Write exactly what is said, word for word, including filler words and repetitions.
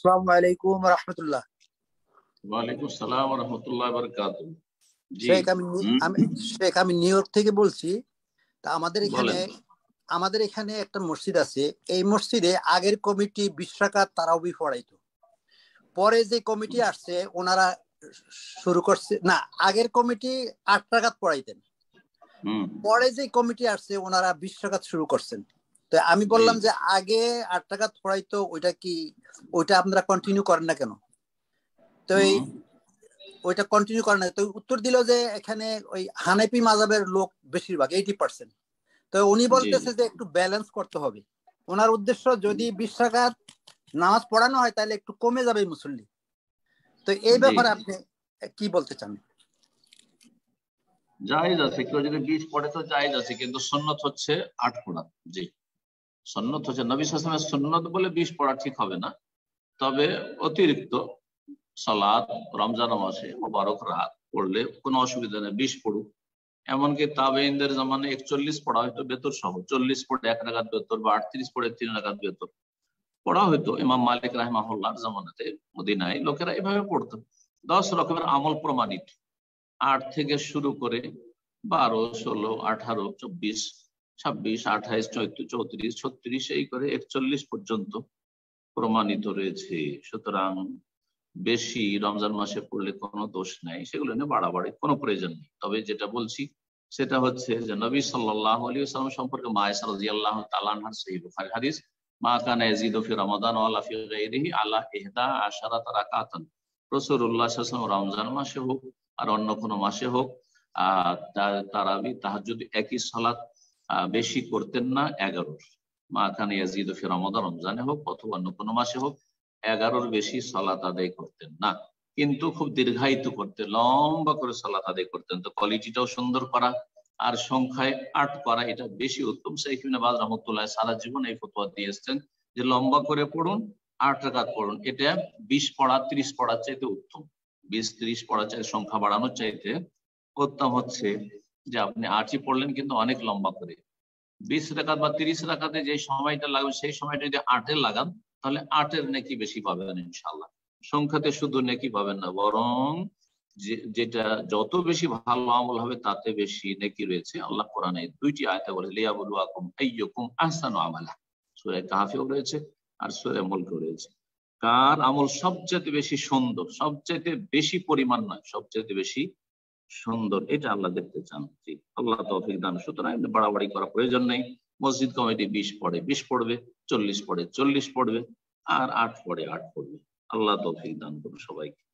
আসসালামু আলাইকুম ওয়া রাহমাতুল্লাহ। ওয়া আলাইকুম আসসালাম ওয়া রাহমাতুল্লাহি ওয়া বারাকাতুহু। জি শেখ আমি আমি শেখ আমি নিউ ইয়র্ক থেকে বলছি। তা আমাদের এখানে আমাদের এখানে একটা মসজিদ আছে। এই মসজিদে আগের কমিটি বিশ রাকাত তারাবি পড়াইতো। পরে যে কমিটি আসছে ওনারা শুরু করছে না, আগের কমিটি আট রাকাত পড়াইতেন। পরে যে কমিটি আসছে ওনারা বিশ রাকাত শুরু করছেন। তো আমি বললাম যে আগে আট রাকাত পড়াইতো, ওইটা কি ওইটা আপনারা কন্টিনিউ করেন না কেন? তো এই ওইটা কন্টিনিউ করে না। তো উত্তর দিল যে এখানে ওই হানাফি মাযহাবের লোক বেশিরভাগ আশি পার্সেন্ট। তো উনি বলতেছে যে একটু ব্যালেন্স করতে হবে। ওনার উদ্দেশ্য যদি বিশ রাকাত নামাজ পড়ানো হয় তাহলে একটু কমে যাবে মুসল্লি। তো এই ব্যাপারে আপনি কি বলতে চান? জায়েজ আছে, কেউ যদি বিশ পড়ে তো জায়েজ আছে, কিন্তু সুন্নাত হচ্ছে আট পড়া। জি, সুন্নাত হচ্ছে নবী সাল্লাল্লাহু আলাইহি ওয়াসাল্লামের সুন্নাত বলে বিশ পড়া ঠিক হবে না। তবে অতিরিক্ত সালাত রমজান মাসে মোবারক রাত পড়লে কোনো অসুবিধা নেই, বিশ পড়ুক। এমনকি তাবেঈনদের জামানে একচল্লিশ পড়া হয়তো বেতর সহ, চল্লিশ পড়ে এক রাকাত বেতর বা আটত্রিশ পড়ে তিন রাকাত বেতর পড়া হইতো। ইমাম মালিক রাহিমাহুল্লাহর জামানাতে মদিনায় লোকেরা এভাবে পড়তো। দশ রকমের আমল প্রমাণিত, আট থেকে শুরু করে বারো, ষোলো, আঠারো, চব্বিশ, ছাব্বিশ, আঠাইশ, চৌত্রিশ, ছত্রিশ, এই করে একচল্লিশ পর্যন্ত প্রমাণিত রয়েছে। সুতরাং বেশি রমজান মাসে পড়লে কোনো দোষ নাই, সেগুলো নিয়ে বাড়াবাড়ি কোনো প্রয়োজন নেই। তবে যেটা বলছি সেটা হচ্ছে যে নবী সাল্লাল্লাহু আলাইহি ওয়াসাল্লাম সম্পর্কে মা আয়েশা রাদিয়াল্লাহু তাআলা আনহার সহিহ বুখারী হাদিস, মা কানা ইয়াজিদু ফি রমাদান ওয়ালা ফি গায়রিহি আলা ইহদা আশারাতা রাকাতান। রাসূলুল্লাহ সাল্লাল্লাহু আলাইহি ওয়াসাল্লাম রমজান মাসে হোক আর অন্য কোনো মাসে হোক আহ তারাবি তাহাজ্জুদ একই সালাত বেশি করতেন না এগারো। মা কানা ইয়াজিদু ফি রমাদান, রমজানে হোক অথবা অন্য কোনো মাসে হোক, এগারোর বেশি সালাত আদায় করতেন না, কিন্তু খুব দীর্ঘায়িত করতেন, লম্বা করে সালাত আদায় করতেন। তো কোয়ালিটিটাও সুন্দর করা আর সংখ্যায় আট করা এটা বেশি উত্তম। শাইখ ইবনে বাজ রাহমাতুল্লাহ সারা জীবন এই ফতোয়া দিয়ে এসেছেন যে লম্বা করে পড়ুন, আট রাকাত পড়ুন। এটা বিশ পড়া ত্রিশ পড়ার চাইতে উত্তম। বিশ ত্রিশ পড়ার চাইতে সংখ্যা বাড়ানোর চাইতে উত্তম হচ্ছে যে আপনি আটই পড়লেন কিন্তু অনেক লম্বা করে। বিশ রাকাত বা তিরিশ রাকাতে যে সময়টা লাগবে সেই সময়টা যদি আটে লাগান তাহলে আটের নেকি বেশি পাবেন ইনশাআল্লাহ। সংখ্যাতে শুধু নেকি পাবেন না, বরং যেটা যত বেশি ভালো আমল হবে তাতে বেশি নেকি রয়েছে। আল্লাহ কোরআনে দুইটি আয়াতে বলে লিয়াবলুয়াকুম আইয়ুকুম আহসানু আমালা, সূরা কাহফেও রয়েছে আর সূরা মুলকেও রয়েছে। কার আমল সবচেয়ে বেশি সুন্দর, সবচেয়ে বেশি পরিমাণ নয়, সবচেয়ে বেশি সুন্দর, এটা আল্লাহ দেখতে চান। জি, আল্লাহ তৌফিক দান। সুতরাং বাড়াবাড়ি করা প্রয়োজন নেই। মসজিদ কমিটি বিশ পড়ে বিশ পড়বে, চল্লিশ পড়ে চল্লিশ পড়বে, আর আট পড়ে আট পড়বে। আল্লাহ তৌফিক দান করুন সবাইকে।